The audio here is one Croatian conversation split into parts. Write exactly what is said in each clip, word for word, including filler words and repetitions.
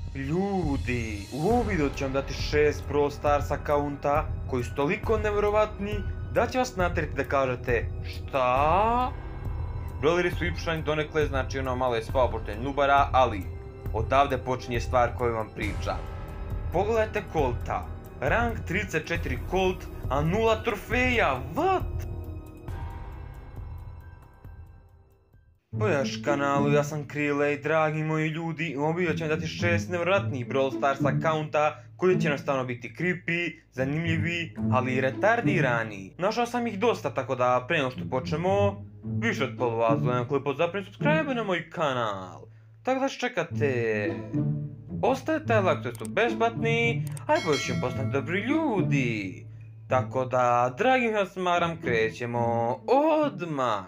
Ljudi, u ovom videu ću vam dati šest Brawl Stars akaunta koji su toliko nevjerovatni da će vas natjerati da kažete šta? Brawleri su ipušani donekle, znači ono malo je spao protiv nubara, ali odavde počinje stvar koju vam pričam. Pogledajte Colta, rang trideset četiri Colt, a nula trofeja, what? Pojaš kanalu, ja sam Krile i dragi moji ljudi, u ovom videu ću vam dati šest nevjerojatnih Brawl Stars akaunta koji će nastavno biti creepy, zanimljivi, ali i retardirani. Našao sam ih dosta, tako da prije nego što počnemo, više od pol vas zovem klipo zaprim subscribe na moj kanal. Tako da što čekate? Ostavite like, to su besplatni, a i bolje ćemo postati dobri ljudi. Tako da, dragi vas smaram, krećemo odmah.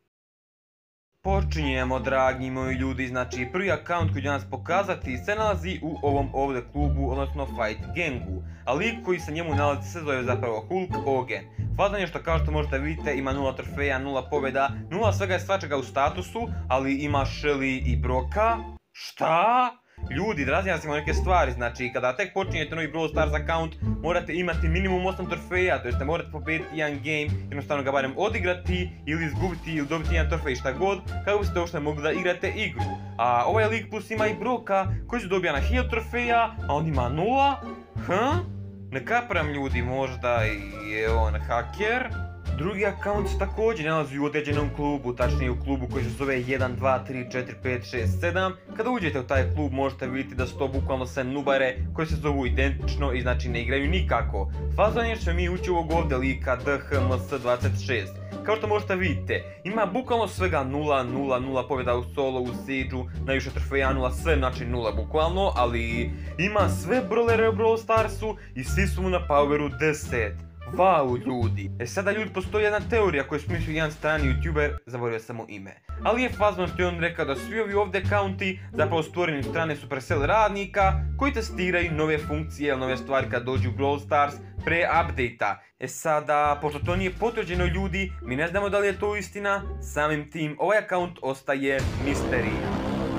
Počinjemo, dragi moji ljudi, znači prvi akaunt koji ću nas pokazati se nalazi u ovom ovdje klubu, odnosno Fight Gangu. A lik koji se njemu nalazi se zove zapravo Hulk Hogan. Fazan je što kao što možete vidite ima nula trofeja, nula pobjeda, nula svega je svačega u statusu, ali ima Shelly i Broka. Šta? Ljudi, da razjasnimo neke stvari, znači kada tek počinjete novi Brawl Stars account morate imati minimum osam trofeja, to jest morate pobijediti jedan game, jednostavno ga barem odigrati ili izgubiti ili dobiti jedan trofej šta god, kako biste uopšte mogli da igrate igru. A ovaj lik plus ima i Broka koji su dobija na hiljadu trofeja, a on ima nula? Hm? Ne kapiram ljudi, možda je on haker? Drugi akaunt se također nalazi u određenom klubu, tačnije u klubu koji se zove jedan, dva, tri, četiri, pet, šest, sedam. Kada uđete u taj klub možete vidjeti da su to bukvalno sve nubare koji se zovu identično i znači ne igraju nikako. Fazan je što mi ući ovog ovdje lika D H M S dvadeset šest. Kao što možete vidite, ima bukvalno svega nula, nula, nula pobjeda u solo, u siege-u, najviše trofeja nula, sve znači nula bukvalno, ali ima sve brawlere u Brawl Starsu i svi su mu na poweru deset. Vau ljudi! E sada ljudi, postoji jedna teorija koju smislio jedan strani youtuber, zaboravio sam mu ime. Ali je fazno što je on rekao da svi ovi ovdje akaunti zapravo stvoreni od strane Supercell radnika koji testiraju nove funkcije ili nove stvari kad dođu u Brawl Stars pre update-a. E sada, pošto to nije potvrđeno ljudi, mi ne znamo da li je to istina, samim tim ovaj akaunt ostaje misterija.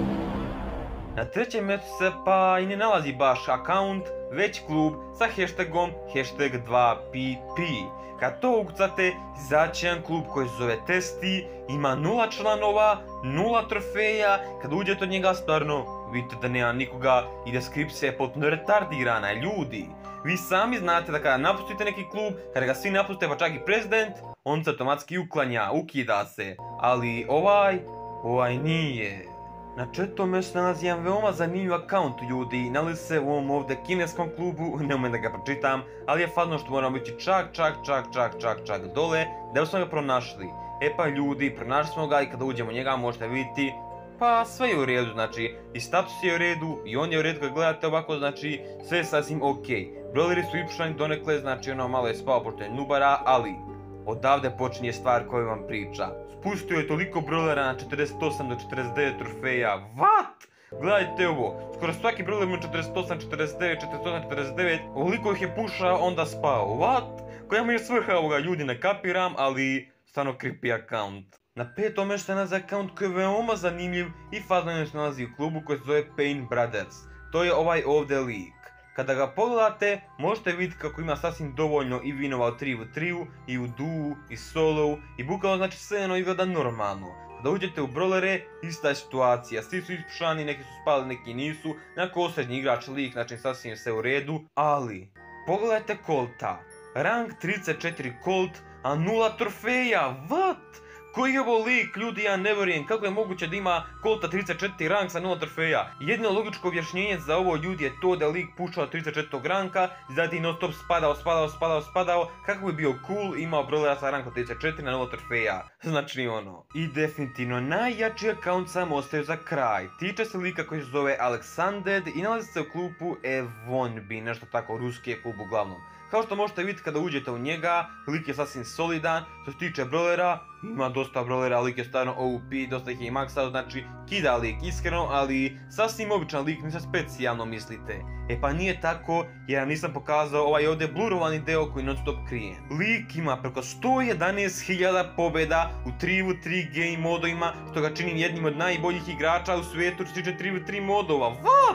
Na trećem mjestu se pa i ne nalazi baš akaunt, već klub sa hashtagom hashtag dva P P. Kad to ukucate, izaći jedan klub koji se zove Testi, ima nula članova, nula trofeja, kad uđete od njega stvarno vidite da nema nikoga i deskripcija je potpuno retardirana, ljudi. Vi sami znate da kada napustite neki klub, kada ga svi napuste pa čak i prezident, on se automatski uklanja, ukida se, ali ovaj, ovaj nije. Na četvrtom mjestu nalazi jedan veoma zanimljiv akaunt ljudi, nalazi se u ovom ovdje kineskom klubu, ne umem da ga pročitam, ali je fazno što moramo biti čak, čak, čak, čak, čak, čak dole, da smo ga pronašli. E pa ljudi, pronašli smo ga i kada uđemo u njega možete vidjeti, pa sve je u redu, znači i status je u redu i on je u redu kad gledate ovako, znači sve je sasvim ok. Brawleri su ipušani donekle, znači ono malo je spao protiv nubara, ali odavde počinje stvar koju vam pričam. Spustio je toliko brawlera na četrdeset osam do četrdeset devet trofeja, what? Gledajte ovo, skoro svaki brawler ima četrdeset osam, četrdeset devet, četrdeset osam, četrdeset devet, ovoliko ih je pušao, onda spao, what? Koja mi je svrha ovoga ljudi, ne kapiram, ali stvarno creepy akaunt. Na petom mjestu se nalazi akaunt koji je veoma zanimljiv i fazno se nalazi u klubu koji se zove Pain Brothers. To je ovaj ovdje lik. Kada ga pogledate, možete vidjeti kako ima sasvim dovoljno i vinova u tri v tri i u duo i solo i bukvalno znači sve jedno izgleda normalno. Kada uđete u brawlere, ista je situacija, svi su ispušani, neki su spali, neki nisu, neko osrednji igrač lik, znači sasvim sve u redu, ali pogledajte Colta, rang trideset četiri Colt, a nula trofeja, what? Koji je ovo lik, ljudi, ja ne vjerujem, kako je moguće da ima Colta trideset četiri rang sa nula trofeja? Jedino logičko objašnjenje za ovo ljudi je to da je lik pušao trideset četiri ranka, zatim non stop spadao, spadao, spadao, spadao, kako bi bio cool, imao brawlera sa rankom trideset četiri na nula trofeja. Znači ono. I definitivno najjači akaunt sam ostaje za kraj. Tiče se lika koji se zove Alexander i nalazi se u klubu Evonbi, nešto tako, ruski je klub uglavnom. Kao što možete vidjeti kada uđete u njega, lik je sasvim solidan, što se tiče brawlera, ima dosta brawlera, lik je stvarno O P, dosta ih je i maksao, znači kida lik iskreno, ali sasvim običan lik, nisam specijalno mislite. E pa nije tako, jer ja nisam pokazao ovaj ovdje blurovani deo koji non stop krije. Lik ima preko sto jedanaest hiljada pobjeda u tri v tri game modovima, što ga čini jednim od najboljih igrača u svijetu što se tiče tri v tri modova. What?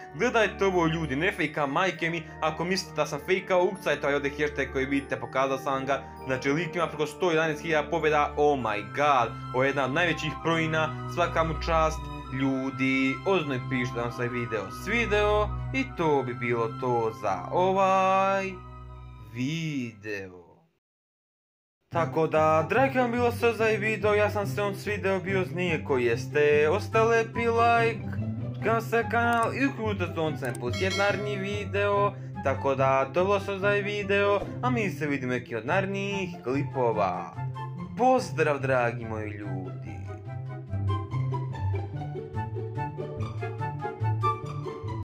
Gledajte ovo ljudi, ne fejkam, majke mi, ako mislite da sam fejkao, ukucajte ovaj ovdje hashtag koji vidite, pokazao sam ga. Znači lik ima preko sto jedanaest hiljada pobjeda, oh my god, ovo je jedna od najvećih brojina, svaka mu čast. Ljudi, ozbiljno pišite da vam se video svideo i to bi bilo to za ovaj video. Tako da, dragi vam bilo sve za ovaj video, ja sam se on svideo bio znije koji jeste, ostavite lepi like, subscribe se kanal i uključite zvonce poslije naredni video. Tako da, to bilo sve za ovaj video, a mi se vidimo neki od narednih klipova. Pozdrav dragi moji ljudi.